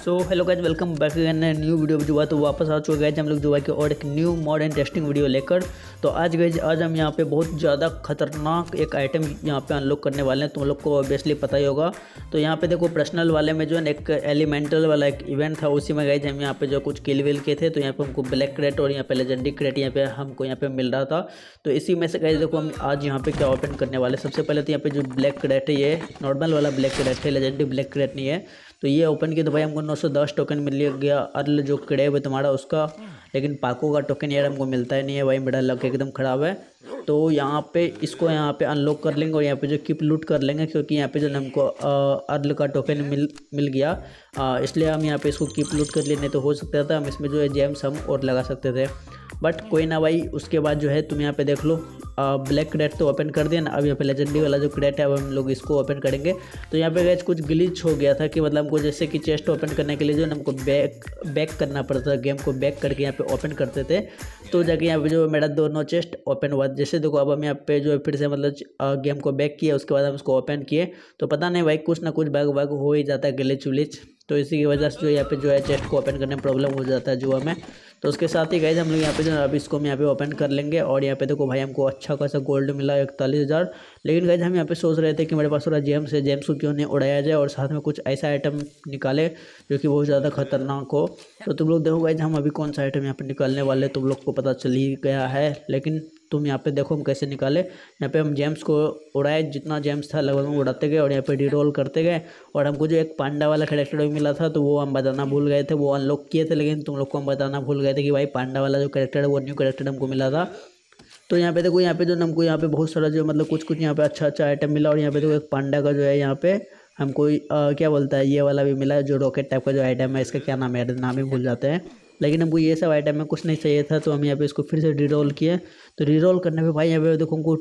सो hello guys, welcome back again new video जो है तो वापस आ चुके हैं हम लोग जो है कि और एक न्यू मॉड इंटरेस्टिंग वीडियो लेकर। तो आज हम यहाँ पे बहुत ज़्यादा खतरनाक एक आइटम यहाँ पे अनलॉक करने वाले हैं। तुम लोग को ऑब्वियसली पता ही होगा। तो यहाँ पे देखो पर्सनल वाले में जो है एक एलिमेंटल वाला एक इवेंट था, उसी में गाइज हम यहाँ पे जो कुछ किल विल के थे। तो यहाँ पे हमको ब्लैक क्रेट और यहाँ पे लेजेंडरी क्रेट यहाँ पे हमको यहाँ पे मिल रहा था। तो इसी में से गाइज देखो हम आज यहाँ पे क्या ओपन करने वाले। सबसे पहले तो यहाँ पे जो ब्लैक क्रेट है ये नॉर्मल वाला ब्लैक क्रेट है, लेजेंडरी ब्लैक क्रेट नहीं है। तो ये ओपन किया तो भाई हमको 910 टोकन मिल गया। अर्ल जो क्रेब है तुम्हारा उसका, लेकिन पाको का टोकन यार हमको मिलता ही नहीं है भाई, मेरा लक एकदम ख़राब है। तो यहाँ पे इसको यहाँ पे अनलॉक कर लेंगे और यहाँ पे जो कीप लूट कर लेंगे, क्योंकि यहाँ पे जो हमको अर्ल का टोकन मिल गया, इसलिए हम यहाँ पे इसको कीप लूट कर लिए। नहीं तो हो सकता था हम इसमें जो है जेम्स हम और लगा सकते थे, बट कोई ना भाई। उसके बाद जो है तुम यहाँ पे देख लो, ब्लैक क्रेट तो ओपन कर दिया ना। अब यहाँ पे लेजेंडरी वाला जो क्रेट है वो हम लोग इसको ओपन करेंगे। तो यहाँ पे गैस कुछ ग्लिच हो गया था कि मतलब हमको जैसे कि चेस्ट ओपन करने के लिए जो है हमको बैक करना पड़ता था, गेम को बैक करके यहाँ पे ओपन करते थे। तो जाके यहाँ पे जो मेरा दोनों चेस्ट ओपन हुआ। जैसे देखो अब हम यहाँ पे जो है फिर से मतलब गेम को बैक किया, उसके बाद हम उसको ओपन किए तो पता नहीं भाई कुछ ना कुछ बैग हो ही जाता है, ग्लिच विलिच। तो इसी की वजह से जो यहाँ पे जो है चेस्ट को ओपन करने में प्रॉब्लम हो जाता है जुआ में। तो उसके साथ ही गाइज हम लोग यहाँ पे जो है अभी इसको हम यहाँ पे ओपन कर लेंगे। और यहाँ पे देखो भाई हमको अच्छा खासा गोल्ड मिला 41,000। लेकिन गाइज हम यहाँ पे सोच रहे थे कि मेरे पास थोड़ा जेम्स है, जेम्स को क्यों नहीं उड़ाया जाए और साथ में कुछ ऐसा आइटम निकाले जो कि बहुत ज़्यादा खतरनाक हो। तो तुम लोग देखो गाइज हम अभी कौन सा आइटम यहाँ पे निकालने वाले तुम लोग को पता चल ही गया है। लेकिन तुम यहाँ पे देखो हम कैसे निकाले। यहाँ पे हम जेम्स को उड़ाए, जितना जेम्स था लगभग हम उड़ाते गए और यहाँ पे रिरोल करते गए। और हमको जो एक पांडा वाला कैरेक्टर भी मिला था तो वो हम बताना भूल गए थे, वो अनलॉक किए थे लेकिन तुम लोग को हम बताना भूल गए थे कि भाई पांडा वाला जो कैरेक्टर है वो न्यू कैरेक्टर हमको मिला था। तो यहाँ पे देखो यहाँ पे जो हमको यहाँ पे बहुत सारा जो मतलब कुछ यहाँ पे अच्छा आइटम मिला। और यहाँ पे देखो एक पांडा का जो है यहाँ पे हमको क्या बोलता है ये वाला भी मिला, जो रॉकेट टाइप का जो आइटम है, इसका क्या नाम है, नाम ही भूल जाते हैं। लेकिन हमको ये सब आइटम में कुछ नहीं चाहिए था, तो हम यहाँ पे इसको फिर से रिरोल किए। तो रिरोल करने पे भाई यहाँ पे देखो हमको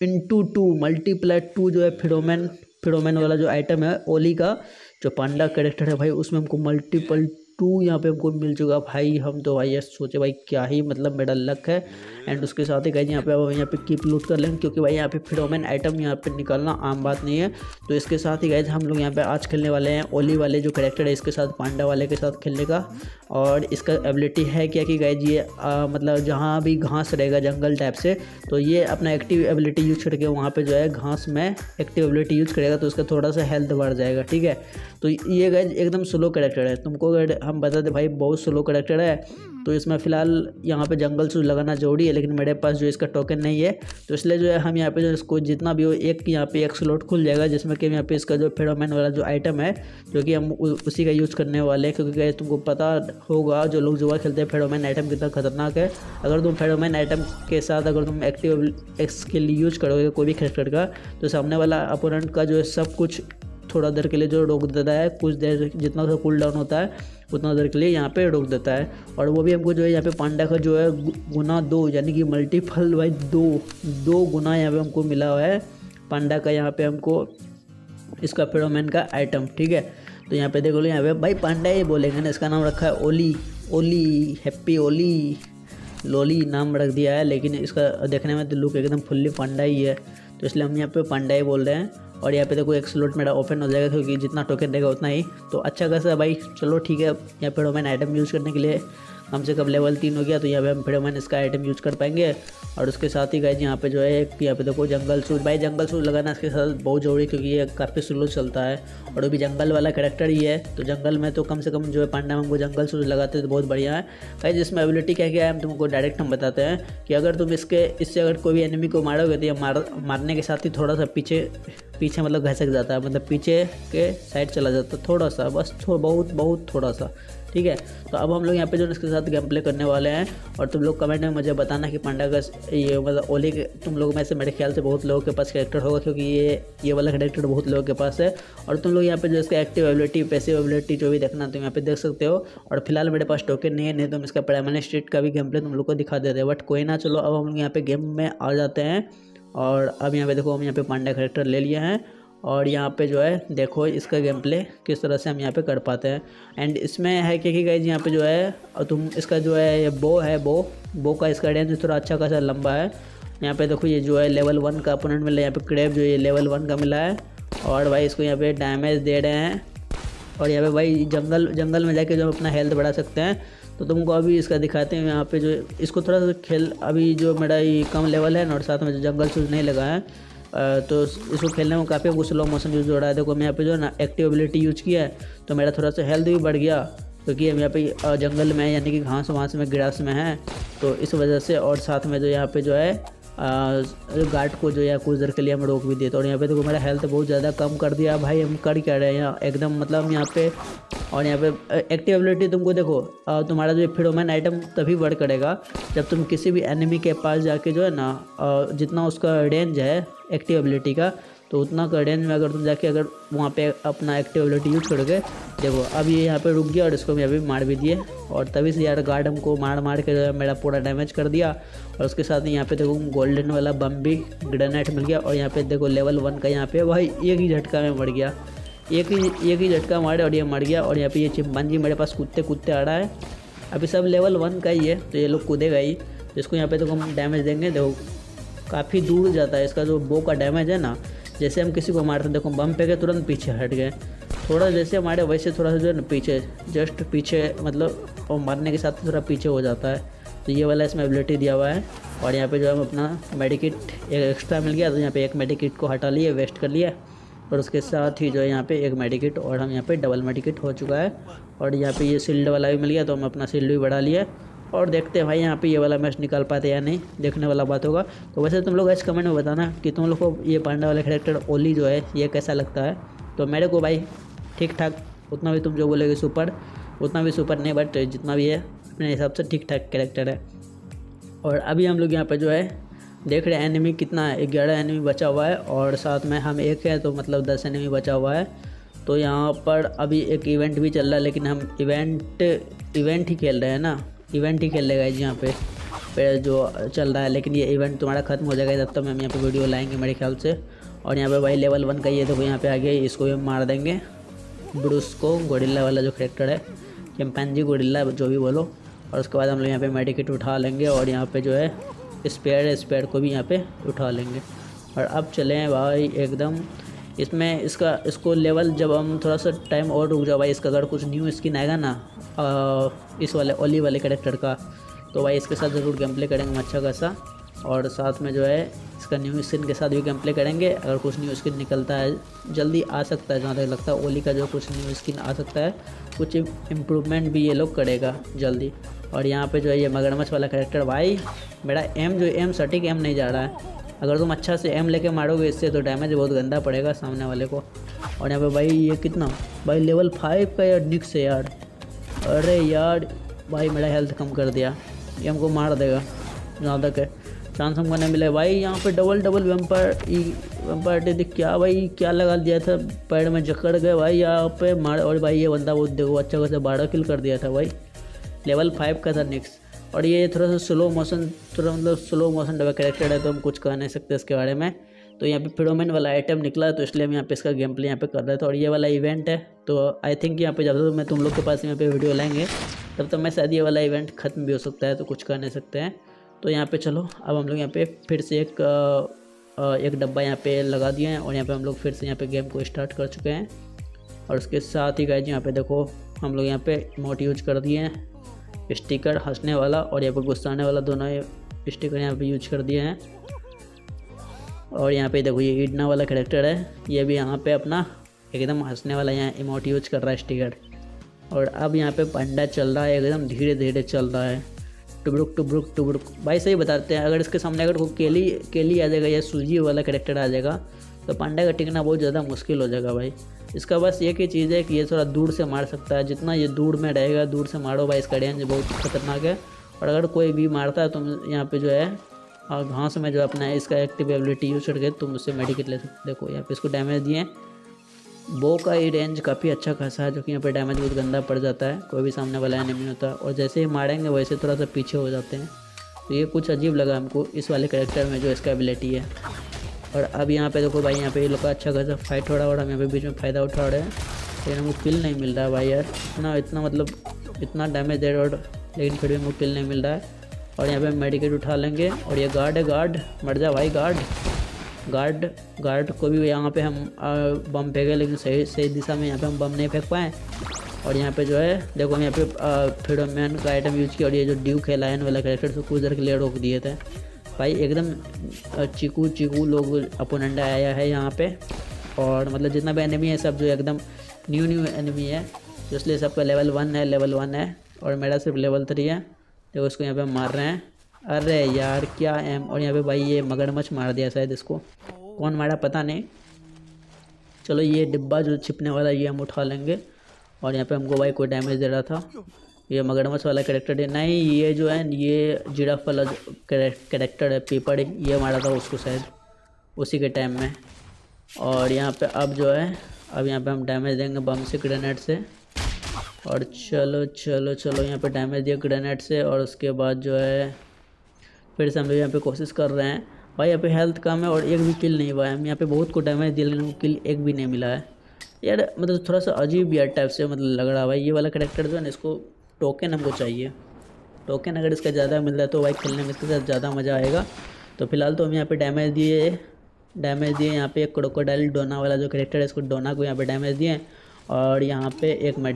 *2 मल्टीप्लाई 2 जो है फिरोमेन वाला जो आइटम है ओली का जो पांडा कैरेक्टर है भाई, उसमें हमको मल्टीपल 2 यहाँ पे हमको मिल चुका भाई। हम तो भाई ये सोचे भाई क्या ही मतलब मेरा लक है। एंड उसके साथ ही गाइज यहाँ पे कीप लूट कर लेंगे, क्योंकि भाई यहाँ पे फिरोमेन आइटम यहाँ पे निकालना आम बात नहीं है। तो इसके साथ ही गाइज हम लोग यहाँ पे आज खेलने वाले हैं ओली वाले जो कैरेक्टर है इसके साथ, पांडा वाले के साथ खेलने का। और इसका एबिलिटी है क्या कि गाइज ये मतलब जहाँ भी घास रहेगा जंगल टाइप से, तो ये अपना एक्टिव एबिलिटी यूज करके वहाँ पे जो है घास में एक्टिव एबिलिटी यूज करेगा तो उसका थोड़ा सा हेल्थ बढ़ जाएगा, ठीक है। तो ये गाइज एकदम स्लो कैरेक्टर है, तुमको अगर हम बता दें भाई बहुत स्लो कैरेक्टर है। तो इसमें फ़िलहाल यहाँ पे जंगल सूज लगाना जरूरी है, लेकिन मेरे पास जो इसका टोकन नहीं है। तो इसलिए जो है हम यहाँ पे जो इसको जितना भी हो यहाँ पे एक स्लॉट खुल जाएगा, जिसमें कि यहाँ पे इसका जो फेरोमोन वाला जो आइटम है जो कि हम उसी का यूज़ करने वाले हैं। क्योंकि गाइस तुमको पता होगा जो लोग जुआ खेलते हैं फेरोमोन आइटम कितना खतरनाक है। अगर तुम फेरोमोन आइटम के साथ अगर तुम एक्टिव स्किल यूज करोगे कोई भी कैरेक्टर का, तो सामने वाला अपोनेंट का जो है सब कुछ थोड़ा देर के लिए जो रोक देता है, कुछ देर जितना सा कूल डाउन होता है उतना देर के लिए यहाँ पे रोक देता है। और वो भी हमको जो है यहाँ पे पांडा का जो है गुना 2 यानी कि मल्टीपल भाई 2 गुना यहाँ पे हमको मिला हुआ है पांडा का, यहाँ पे हमको इसका फेरोमोन का आइटम, ठीक है। तो यहाँ पे देखो यहाँ पे भाई पांडा ही बोलेंगे ना, इसका नाम रखा है ओली हैप्पी ओली लोली नाम रख दिया है। लेकिन इसका देखने में तो लुक एकदम फुल्ली पांडा ही है, तो इसलिए हम यहाँ पे पांडा ही बोल रहे हैं। और यहाँ पे देखो एक स्लॉट मेरा ओपन हो जाएगा, क्योंकि जितना टोकन देगा उतना ही। तो अच्छा खासा भाई चलो ठीक है, यहाँ पे फेरोमोन आइटम यूज़ करने के लिए कम से कम लेवल 3 हो गया, तो यहाँ पे हम फेरोमोन इसका आइटम यूज़ कर पाएंगे। और उसके साथ ही गाइज यहाँ पे जो है यहाँ पे देखो जंगल सूज, भाई जंगल सूज लगाना इसके साथ बहुत ज़रूरी है, क्योंकि ये काफ़ी स्लो चलता है और वो भी जंगल वाला कैरेक्टर ही है। तो जंगल में तो कम से कम जो है पांडा में हमको जंगल सूज लगाते तो बहुत बढ़िया है गाइज। इसमें एबिलिटी क्या है हम तुमको डायरेक्ट हम बताते हैं कि अगर तुम इससे अगर कोई भी एनिमी को मारोगे तो ये मारने के साथ ही थोड़ा सा पीछे मतलब घसक जाता है, मतलब पीछे के साइड चला जाता है थोड़ा सा, बस बहुत थोड़ा सा, ठीक है। तो अब हम लोग यहाँ पे जो इसके साथ गेम प्ले करने वाले हैं। और तुम लोग कमेंट में मुझे बताना कि पांडा का ये मतलब ओली के तुम लोग में से मेरे ख्याल से बहुत लोगों के पास कैरेक्टर होगा, क्योंकि ये वाला कैरेक्टर बहुत लोगों के पास है। और तुम लोग यहाँ पे जो इसका एक्टिव एबिलिटी पैसिव एबिलिटी जो भी देखना तुम यहाँ पे देख सकते हो। और फिलहाल मेरे पास टोकन नहीं है, नहीं तो हम इसका प्राइमरी स्ट्रीट का भी गेम प्ले तुम लोग को दिखा देते हैं, बट कोई ना। चलो अब हम लोग यहाँ पे गेम में आ जाते हैं। और अब यहाँ पे देखो हम यहाँ पे पांडा कैरेक्टर ले लिए हैं। और यहाँ पे जो है देखो इसका गेम प्ले किस तरह से हम यहाँ पे कर पाते हैं। एंड इसमें है कि गाइज यहाँ पे जो है तुम इसका जो है ये बो का इसका रेंज थोड़ा अच्छा खासा लंबा है। यहाँ पे देखो ये जो है लेवल 1 का अपोनेंट मिला है, यहाँ पे क्रेब जो ये लेवल 1 का मिला है। और भाई इसको यहाँ पे डैमेज दे रहे हैं और यहाँ पे भाई जंगल में जाके जो अपना हेल्थ बढ़ा सकते हैं। तो तुमको अभी इसका दिखाते हैं यहाँ पे जो इसको थोड़ा सा खेल, अभी जो मेरा ये कम लेवल है ना और साथ में जो जंगल शूज नहीं लगा है, तो इसको खेलने में काफ़ी हमको स्लो मोशन यूज हो रहा है। देखो मैं यहाँ पे जो है ना एक्टिव एबिलिटी यूज किया है, तो मेरा थोड़ा सा हेल्थ भी बढ़ गया, क्योंकि हम यहाँ पे जंगल में यानी कि घास वास में ग्रास में है, तो इस वजह से। और साथ में जो यहाँ पे जो है गार्ड को जो है कुछ देर के लिए हम रोक भी दिए। तो और यहाँ पे देखो मेरा हेल्थ बहुत ज़्यादा कम कर दिया भाई। हम कर क्या रहे हैं यहाँ एकदम, मतलब यहाँ पे। और यहाँ पे एक्टिव एबिलिटी तुमको देखो, तुम्हारा जो फेरोमोन आइटम तभी वर्क करेगा जब तुम किसी भी एनिमी के पास जाके जो है ना, जितना उसका रेंज है एक्टिव एबिलिटी का, तो उतना का रेंज में अगर तुम जाके अगर वहाँ पे अपना एक्टिव एबिलिटी यूज करोगे। देखो अब ये यहाँ पे रुक गया और इसको हम यहाँ पे मार भी दिए, और तभी से यार गार्ड हमको मार के जो है मेरा पूरा डैमेज कर दिया। और उसके साथ ही यहाँ पे देखो गोल्डन वाला बम भी ग्रेनेड मिल गया। और यहाँ पे देखो लेवल 1 का यहाँ पे भाई एक ही झटका में मर गया, एक ही झटका मारे और ये मर गया। और यहाँ पे ये चिंपांजी मेरे पास कूदते आ रहा है। अभी सब लेवल 1 का ही है, तो ये लोग कूदेगा ही। इसको यहाँ पे देखो हम डैमेज देंगे, देखो काफ़ी दूर जाता है इसका जो बो का डैमेज है ना। जैसे हम किसी को मारते हैं, देखो बम पे गए तुरंत पीछे हट गए, थोड़ा जैसे मारे वैसे थोड़ा सा जो है ना पीछे, जस्ट पीछे, मतलब और मारने के साथ थोड़ा पीछे हो जाता है। तो ये वाला इसमें एबिलिटी दिया हुआ है। और यहाँ पे जो हम अपना मेडिकिट एक एक्स्ट्रा मिल गया, तो यहाँ पे एक मेडिकिट को हटा लिए, वेस्ट कर लिया। और उसके साथ ही जो है यहाँ पे एक मेडिकिट, और हम यहाँ पे डबल मेडिकिट हो चुका है। और यहाँ पे ये शील्ड वाला भी मिल गया, तो हम अपना शील्ड भी बढ़ा लिया। और देखते हैं भाई यहाँ पे ये वाला मैच निकाल पाते या नहीं, देखने वाला बात होगा। तो वैसे तुम लोग इस कमेंट में बताना कि तुम लोग को ये पांडा वाला कैरेक्टर ओली जो है ये कैसा लगता है। तो मेरे को भाई ठीक ठाक, उतना भी तुम जो बोलोगे सुपर, उतना भी सुपर नहीं, बट जितना भी है अपने हिसाब से ठीक ठाक कैरेक्टर है। और अभी हम लोग यहाँ पे जो है देख रहे हैं एनिमी कितना है, 11 एनिमी बचा हुआ है, और साथ में हम एक है, तो मतलब 10 एनिमी बचा हुआ है। तो यहाँ पर अभी एक इवेंट भी चल रहा है, लेकिन हम इवेंट ही खेल रहे हैं ना, इवेंट ही खेल लेगा यहाँ पे जो चल रहा है। लेकिन ये इवेंट तुम्हारा खत्म हो जाएगा तब तक हम यहाँ पे वीडियो लाएंगे मेरे ख्याल से। और यहाँ पे भाई लेवल 1 का ये देखो यहाँ पे आ गया, इसको भी मार देंगे, ब्रूस को, गोरिल्ला वाला जो कैरेक्टर है, चिंपैंजी गोरिल्ला जो भी बोलो। और उसके बाद हम लोग यहाँ पे मेडिकेट उठा लेंगे, और यहाँ पे जो है स्पेयर को भी यहाँ पे उठा लेंगे। और अब चले हैं भाई एकदम इसमें इसको लेवल, जब हम थोड़ा सा टाइम और रुक जाओ भाई, इसका अगर कुछ न्यू स्किन आएगा ना इस वाले ओली वाले कैरेक्टर का, तो भाई इसके साथ ज़रूर गेम प्ले करेंगे अच्छा खासा। और साथ में जो है इसका न्यू स्किन के साथ भी गेम प्ले करेंगे। अगर कुछ न्यू स्किन निकलता है, जल्दी आ सकता है जहाँ तक लगता है, ओली का जो कुछ न्यू स्किन आ सकता है, कुछ इम्प्रूवमेंट भी ये लोग करेगा जल्दी। और यहाँ पे जो है ये मगरमच्छ वाला कैरेक्टर, भाई मेरा एम सटीक एम नहीं जा रहा है। अगर तुम अच्छा से एम लेके मारोगे इससे, तो डैमेज बहुत गंदा पड़ेगा सामने वाले को। और यहाँ पे भाई ये कितना, भाई लेवल 5 का यार निक्स है यार। अरे यार भाई मेरा हेल्थ कम कर दिया, ये हमको मार देगा जहाँ तक है, चांस हमको नहीं मिले। भाई यहाँ पे डबल वेम्पायर क्या भाई, क्या लगा दिया था, पैर में जकड़ गए भाई यहाँ पे मार। और भाई ये बंदा बहुत देखो अच्छा खासा 12 किल कर दिया था भाई, लेवल 5 का था निक्स। और ये थोड़ा सा स्लो मोशन डबल कैरेक्टर है, तो हम कुछ कह नहीं सकते इसके बारे में। तो यहाँ पे फेरोमोन वाला आइटम निकला, तो इसलिए हम यहाँ पे इसका गेम प्ले यहाँ पे कर रहे थे। और ये वाला इवेंट है, तो आई थिंक यहाँ पे जब तक मैं तुम लोग के पास यहाँ पे वीडियो लाएंगे तब तक मैं शायद ये वाला इवेंट ख़त्म भी हो सकता है, तो कुछ कर नहीं सकते हैं। तो यहाँ पे चलो अब हम लोग यहाँ पे फिर से एक डब्बा यहाँ पे लगा दिए हैं, और यहाँ पे हम लोग फिर से यहाँ पे गेम को स्टार्ट कर चुके हैं। और उसके साथ ही गाइस यहाँ पे देखो हम लोग यहाँ पे इमोट यूज कर दिए हैं, स्टिकर हंसने वाला और यहाँ पे गुस्साने वाला, दोनों स्टिकर यहाँ पे यूज कर दिए हैं। और यहाँ पे देखो ये ईडना वाला कैरेक्टर है, ये भी यहाँ पे अपना एकदम हंसने वाला यहाँ इमोट यूज कर रहा है स्टिकर। और अब यहाँ पे पंडा चल रहा है, एकदम धीरे धीरे चल रहा है, टुबरुक भाई सही बताते हैं। अगर इसके सामने अगर केली आ जाएगा या सूजी वाला कैरेक्टर आ जाएगा, तो पांडा का टिकना बहुत ज़्यादा मुश्किल हो जाएगा भाई। इसका बस एक ही चीज़ है कि ये थोड़ा दूर से मार सकता है, जितना ये दूर में रहेगा दूर से मारो भाई, इसका रेंज बहुत खतरनाक है। और अगर कोई भी मारता है तुम यहाँ पे जो है घास में जो अपना इसका एक्टिव एबिलिटी यूज करके तुम उससे मेडिकेट ले सकते। देखो यहाँ पे इसको डैमेज दिए, बो का ही रेंज काफ़ी अच्छा खासा है, जो कि यहाँ पे डैमेज बहुत गंदा पड़ जाता है, कोई भी सामने वाला एनिमी होता है, और जैसे ही मारेंगे वैसे थोड़ा सा पीछे हो जाते हैं। तो ये कुछ अजीब लगा हमको इस वाले कैरेक्टर में जो इसका एबिलिटी है। और अब यहाँ पे देखो भाई यहाँ पे ये लोग का अच्छा खासा फाइट हो रहा है, और हम यहाँ पे बीच में फ़ायदा उठा रहे हैं, लेकिन हमको किल नहीं मिल रहा है भाई यार, इतना मतलब इतना डैमेज दे रहा है, लेकिन फिर भी हमको किल नहीं मिल रहा है। और यहाँ पे हम मेडिकेट उठा लेंगे, और ये गार्ड है, गार्ड मर जा भाई गार्ड। गार्ड को भी यहाँ पे हम बम फेंके, लेकिन सही दिशा में यहाँ पे हम बम नहीं फेंक पाए। और यहाँ पे जो है देखो यहाँ पे फ्रीडमैन का आइटम यूज किया, और ये जो ड्यूक है लायन वाला कैरेक्टर उसको कुछ देर के लिए रोक दिए थे भाई। एकदम चीकू लोग अपोनेंट आया है यहाँ पे, और मतलब जितना भी एनिमी है सब जो एकदम न्यू एनिमी है, तो इसलिए सबका लेवल 1 है और मेरा सिर्फ लेवल 3 है। देखो उसको यहाँ पे मार रहे हैं। अरे यार क्या एम, और यहाँ पे भाई ये मगरमच्छ मार दिया शायद, इसको कौन मारा पता नहीं। चलो ये डिब्बा जो छिपने वाला ये हम उठा लेंगे। और यहाँ पे हमको भाई कोई डैमेज दे रहा था, ये मगरमच्छ वाला कैरेक्टर है नहीं, ये जो है ये जिराफ वाला कैरेक्टर है पीपड़, ये मारा था उसको शायद उसी के टाइम में। और यहाँ पे अब जो है अब यहाँ पे हम डैमेज देंगे बम से, ग्रेनेड से। और चलो यहाँ पे डैमेज दिया ग्रेनेड से, और उसके बाद जो है फिर से हम यहाँ पे कोशिश कर रहे हैं भाई। यहाँ पे हेल्थ कम है और एक भी किल नहीं हुआ है। हम यहाँ पे बहुत को डैमेज दिया लेकिन किल एक भी नहीं मिला है यार। मतलब थोड़ा सा अजीब यार टाइप से मतलब लग रहा है भाई। ये वाला कैरेक्टर जो है ना, इसको टोकन हमको चाहिए। टोकन अगर इसका ज़्यादा मिल रहा है तो भाई खेलने में इसके साथ ज़्यादा मज़ा आएगा। तो फिलहाल तो हम यहाँ पे डैमेज दिए यहाँ पे एक क्रोकोडाइल डोना वाला जो कैरेक्टर है, इसको डोना को यहाँ पे डैमेज दिए। और यहाँ पे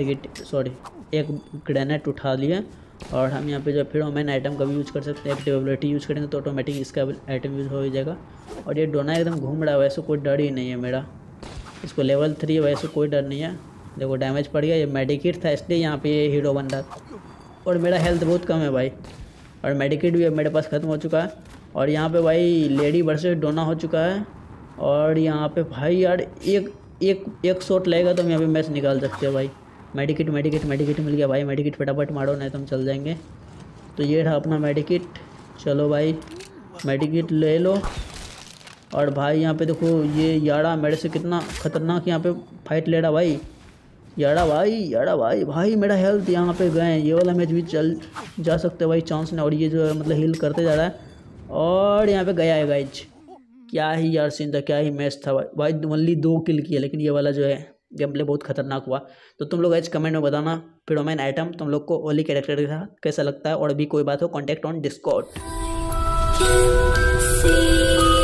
एक ग्रेनेड उठा लिए। और हम यहाँ पे जो फ्रीडमैन आइटम का भी यूज़ कर सकते हैं, एक्टिव यूज़ करेंगे तो ऑटोमेटिक इसका आइटम यूज़ हो जाएगा। और ये डोना एकदम घूम रहा है, वैसे कोई डर ही नहीं है मेरा। इसको लेवल 3 है, वैसे कोई डर नहीं है। देखो डैमेज पड़ गया, ये मेडिकेट था इसलिए यहाँ पे ये हीरो बन रहा था। और मेरा हेल्थ बहुत कम है भाई, और मेडिकेट भी अब मेरे पास ख़त्म हो चुका है। और यहाँ पे भाई लेडी वर्सेस डोना हो चुका है। और यहाँ पे भाई यार एक शॉट लगेगा तो हम यहाँ पे मैच निकाल सकते हैं भाई। मेडिकेट मिल गया भाई, मेडिकेट फटाफट मारो नहीं तो हम चल जाएंगे। तो ये रहा अपना मेडिकेट, चलो भाई मेडिकेट ले लो। और भाई यहाँ पे देखो ये याड़ा मेरे से कितना खतरनाक यहाँ पे फाइट ले रहा भाई। याड़ा भाई मेरा हेल्थ यहाँ पे गए। ये वाला मैच भी चल जा सकते भाई चांस ने। और ये जो है मतलब हील करते जा रहा है, और यहाँ पे गया है गाइज। क्या ही यार सीन था, क्या ही मैच था भाई। ओनली 2 किल किए, लेकिन ये वाला जो है गेम प्ले बहुत खतरनाक हुआ। तो तुम लोग आज कमेंट में बताना फ्रीडमैन आइटम तुम लोग को ओली कैरेक्टर के साथ कैसा लगता है। और भी कोई बात हो कॉन्टैक्ट ऑन डिस्कॉर्ड।